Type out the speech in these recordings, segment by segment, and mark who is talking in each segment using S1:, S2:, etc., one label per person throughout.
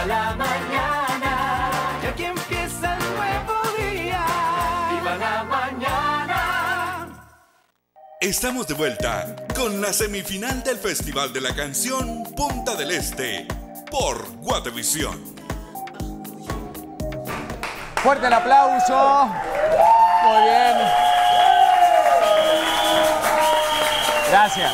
S1: la mañana, y aquí empieza el nuevo día. ¡Viva la mañana!
S2: Estamos de vuelta con la semifinal del Festival de la Canción Punta del Este por Guatevisión.
S3: Fuerte el aplauso. Muy bien. Gracias.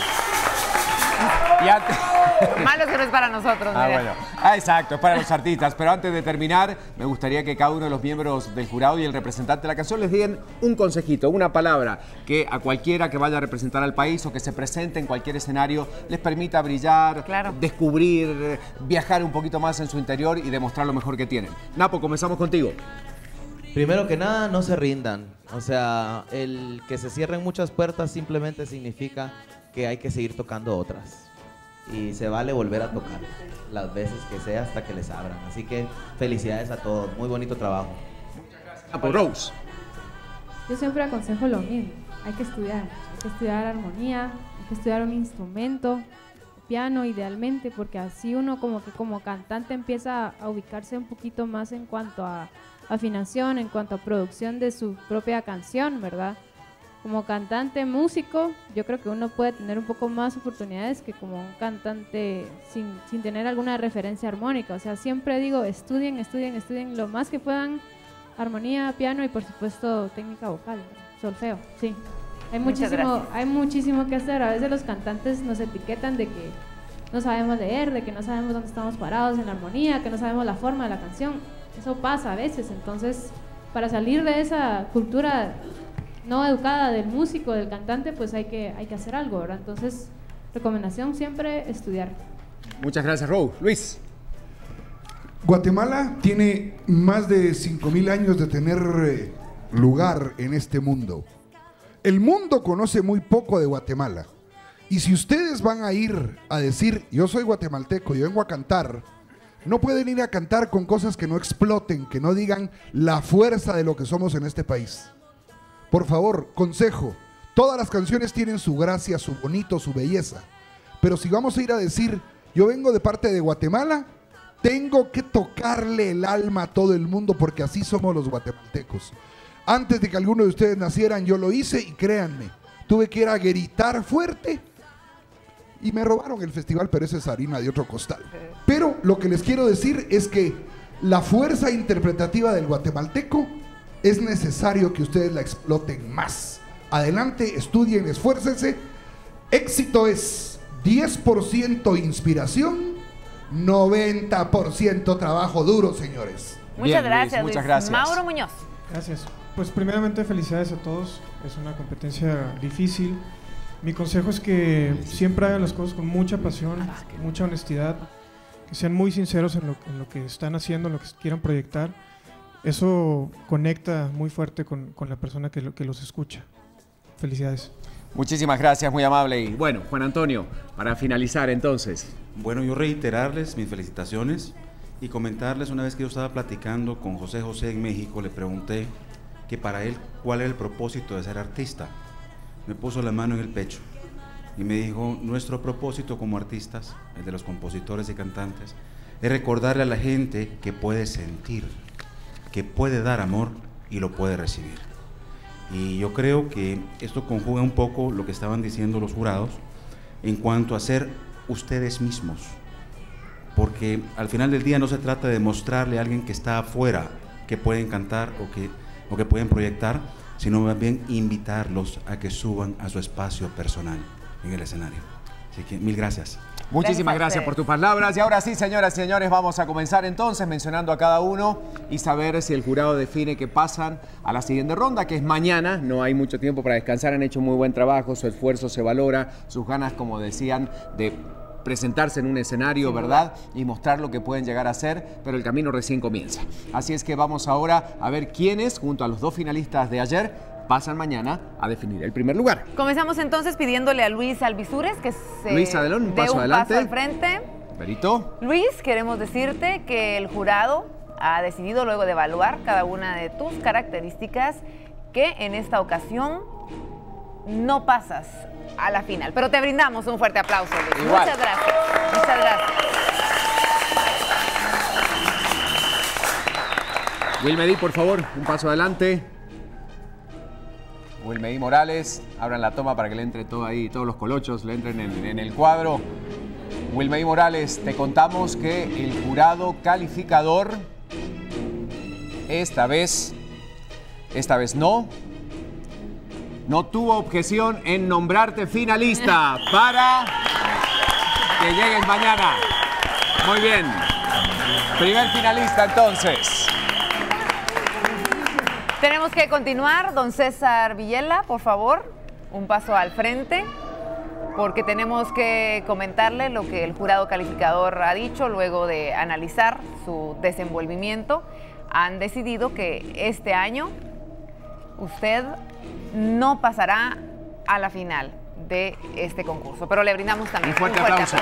S3: Y antes...
S4: Malo que no es para nosotros.
S3: Bueno. Exacto, es para los artistas. Pero antes de terminar, me gustaría que cada uno de los miembros del jurado y el representante de la canción les den un consejito, una palabra que a cualquiera que vaya a representar al país o que se presente en cualquier escenario les permita brillar, descubrir, viajar un poquito más en su interior y demostrar lo mejor que tienen. Napo, comenzamos contigo.
S5: Primero que nada, no se rindan. O sea, el que se cierren muchas puertas simplemente significa que hay que seguir tocando otras. Y se vale volver a tocar las veces que sea hasta que les abran. Así que felicidades a todos. Muy bonito trabajo.
S3: Muchas gracias. Napo, Rose.
S6: Yo siempre aconsejo lo mismo. Hay que estudiar armonía, hay que estudiar un instrumento, piano idealmente, porque así uno como cantante empieza a ubicarse un poquito más en cuanto a afinación, en cuanto a producción de su propia canción, ¿verdad? Como cantante, músico, yo creo que uno puede tener un poco más oportunidades que como un cantante sin tener alguna referencia armónica. O sea, siempre digo, estudien lo más que puedan, armonía, piano y por supuesto técnica vocal, solfeo, sí. Hay muchísimo que hacer. A veces los cantantes nos etiquetan de que no sabemos leer, de que no sabemos dónde estamos parados en la armonía, que no sabemos la forma de la canción. Eso pasa a veces, entonces para salir de esa cultura no educada del músico, del cantante, pues hay que hacer algo, ¿verdad? Entonces, recomendación siempre estudiar.
S3: Muchas gracias, Rose. Luis.
S7: Guatemala tiene más de 5.000 años de tener lugar en este mundo. El mundo conoce muy poco de Guatemala. Y si ustedes van a ir a decir, yo soy guatemalteco, yo vengo a cantar, no pueden ir a cantar con cosas que no exploten, que no digan la fuerza de lo que somos en este país. Por favor, consejo, todas las canciones tienen su gracia, su bonito, su belleza. Pero si vamos a ir a decir, yo vengo de parte de Guatemala, tengo que tocarle el alma a todo el mundo porque así somos los guatemaltecos. Antes de que alguno de ustedes nacieran, yo lo hice y créanme, tuve que ir a gritar fuerte y me robaron el festival, pero esa es harina de otro costal. Pero lo que les quiero decir es que la fuerza interpretativa del guatemalteco es necesario que ustedes la exploten más. Adelante, estudien, esfuércense. Éxito es 10% inspiración, 90% trabajo duro, señores.
S4: Muchas gracias,
S3: Luis, muchas gracias.
S4: Mauro Muñoz.
S8: Gracias. Pues primeramente felicidades a todos. Es una competencia difícil. Mi consejo es que siempre hagan las cosas con mucha pasión, mucha honestidad, que sean muy sinceros en lo que están haciendo, en lo que quieran proyectar. Eso conecta muy fuerte con la persona que los escucha. Felicidades.
S3: Muchísimas gracias, muy amable. Y bueno, Juan Antonio, para finalizar entonces.
S9: Bueno, yo reiterarles mis felicitaciones y comentarles, una vez que yo estaba platicando con José José en México, le pregunté que para él cuál era el propósito de ser artista. Me puso la mano en el pecho y me dijo, nuestro propósito como artistas, el de los compositores y cantantes, es recordarle a la gente que puede sentir, que puede dar amor y lo puede recibir. Y yo creo que esto conjuga un poco lo que estaban diciendo los jurados en cuanto a ser ustedes mismos, porque al final del día no se trata de mostrarle a alguien que está afuera que pueden cantar o que pueden proyectar, sino más bien invitarlos a que suban a su espacio personal en el escenario. Así que mil gracias.
S3: Muchísimas gracias por tus palabras. Y ahora sí, señoras y señores, vamos a comenzar entonces mencionando a cada uno y saber si el jurado define que pasan a la siguiente ronda, que es mañana. No hay mucho tiempo para descansar, han hecho muy buen trabajo, su esfuerzo se valora, sus ganas, como decían, de presentarse en un escenario, ¿verdad? Y mostrar lo que pueden llegar a hacer, pero el camino recién comienza. Así es que vamos ahora a ver quiénes, junto a los dos finalistas de ayer, pasan mañana a definir el primer lugar.
S4: Comenzamos entonces pidiéndole a Luis Alvisures que se
S3: Luis, adelante, un paso adelante.
S4: Paso al frente.
S3: Berito.
S4: Luis, queremos decirte que el jurado ha decidido, luego de evaluar cada una de tus características, que en esta ocasión no pasas a la final. Pero te brindamos un fuerte aplauso, Luis.
S3: Igual.
S4: Muchas gracias. Muchas gracias.
S3: Wilmedy, por favor, un paso adelante. Wilmedy Morales, abran la toma para que le entre todo ahí, todos los colochos le entren en el cuadro. Wilmedy Morales, te contamos que el jurado calificador esta vez no tuvo objeción en nombrarte finalista para que llegues mañana. Muy bien. Primer finalista entonces.
S4: Tenemos que continuar. Don César Villela, por favor, un paso al frente, porque tenemos que comentarle lo que el jurado calificador ha dicho luego de analizar su desenvolvimiento. Han decidido que este año usted no pasará a la final de este concurso, pero le brindamos también
S3: un fuerte aplauso.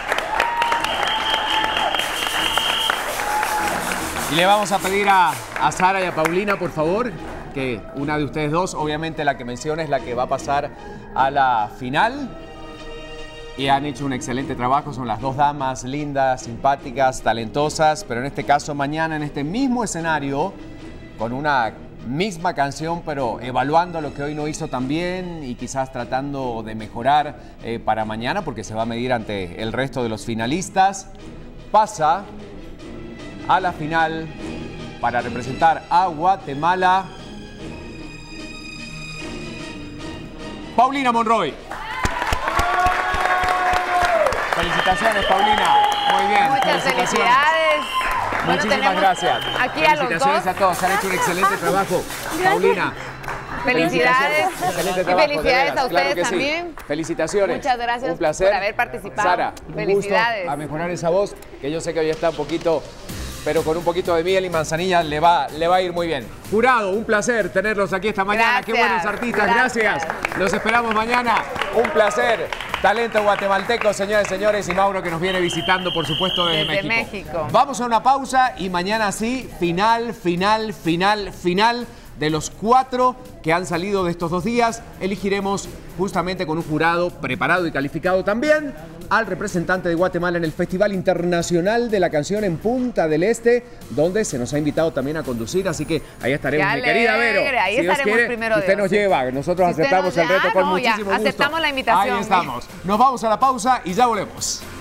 S3: Y le vamos a pedir a Sara y a Paulina, por favor, que una de ustedes dos, obviamente la que menciona es la que va a pasar a la final. Y han hecho un excelente trabajo, son las dos damas lindas, simpáticas, talentosas, pero en este caso mañana en este mismo escenario, con una misma canción, pero evaluando lo que hoy no hizo tan bien y quizás tratando de mejorar para mañana, porque se va a medir ante el resto de los finalistas, pasa a la final para representar a Guatemala, Paulina Monroy. Felicitaciones, Paulina. Muy bien.
S4: Muchas felicidades.
S3: Muchísimas gracias.
S4: Aquí a los dos.
S3: Felicitaciones a todos. Han hecho un excelente trabajo. Paulina.
S4: Felicidades.
S3: Excelente
S4: Y
S3: trabajo,
S4: felicidades a ustedes
S3: claro que
S4: también.
S3: Sí. Felicitaciones.
S4: Muchas gracias
S3: un placer
S4: por haber participado.
S3: Sara,
S4: felicidades.
S3: Un gusto a mejorar esa voz, que yo sé que hoy está un poquito, pero con un poquito de miel y manzanilla le va a ir muy bien. Jurado, un placer tenerlos aquí esta mañana.
S4: Gracias,
S3: qué buenos artistas, gracias. Los esperamos mañana. Un placer. Talento guatemalteco, señores y señores, y Mauro que nos viene visitando, por supuesto, desde México. Vamos a una pausa y mañana sí, final de los 4 que han salido de estos 2 días. Elegiremos justamente con un jurado preparado y calificado también al representante de Guatemala en el Festival Internacional de la Canción en Punta del Este, donde se nos ha invitado también a conducir, así que ahí estaremos, mi querida Vero.
S4: Ahí
S3: si Dios
S4: estaremos
S3: quiere,
S4: primero de
S3: usted nos lleva, nosotros aceptamos el reto con muchísimo gusto.
S4: Aceptamos la invitación.
S3: Ahí estamos. Nos vamos a la pausa y ya volvemos.